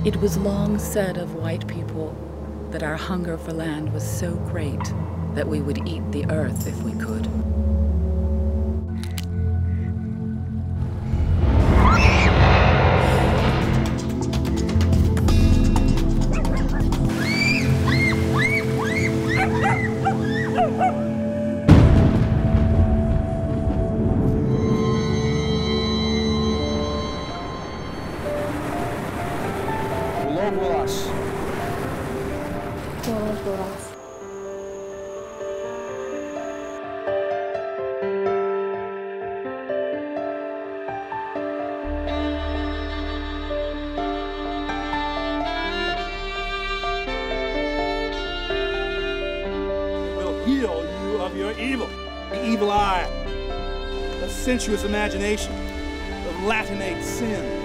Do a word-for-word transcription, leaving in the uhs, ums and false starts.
It was long said of white people that our hunger for land was so great that we would eat the earth if we could. Sensuous imagination of Latinate sin.